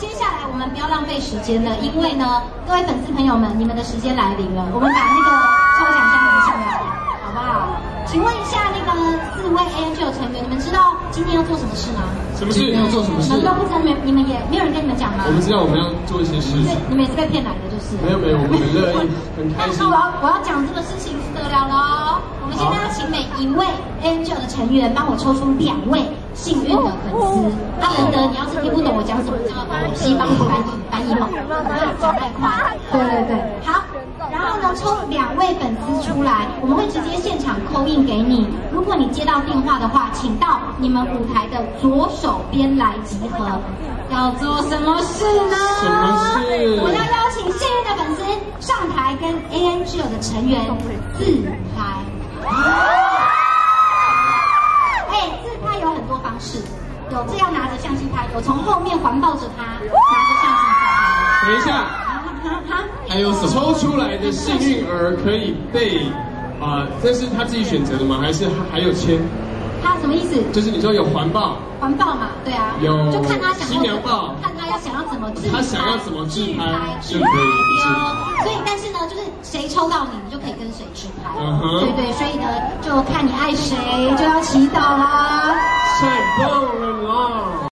接下来我们不要浪费时间了，因为呢，各位粉丝朋友们，你们的时间来临了，我们把那个抽奖箱拿上来，好不好？请问一下那个4位 ANGEL 成员，你们知道今天要做什么事吗？ 什么事？要做什么事？ 你们都不知道，你们也没有人跟你们讲吗？ 我们知道我们要做一些事情。 你们也是被骗来的，就是。 没有，我们很乐意，很开心。 那我要讲这个事情不得了喽！我们现在要请每一位 ANGEL 的成员帮我抽出2位幸运的粉丝。难得你要是听不懂我讲什么，就西方翻译嘛，讲太快。对，好。然后呢，抽2位粉丝出来，我们会直接现场call in给你。如果你接到电话的话，请到你们舞台的左手边来集合。要做什么事呢？ 什么事？ 我要邀请幸运的粉丝上台跟 ANGEL 的成员自拍。自拍有很多方式，有这样拿着相机拍，有从后面环抱着他拿着相机拍。 等一下。还有什么？抽出来的幸运儿可以被这是他自己选择的吗？还是还有签？ 他什么意思？ 就是你说有环抱嘛， 对啊， 有就看他想新娘抱， 看他想要怎么自拍， 他想要怎么自拍就可以。 所以但是呢，就是谁抽到你，你就可以跟谁自拍。对，所以呢，就看你爱谁，就要祈祷啦。 太棒了啦！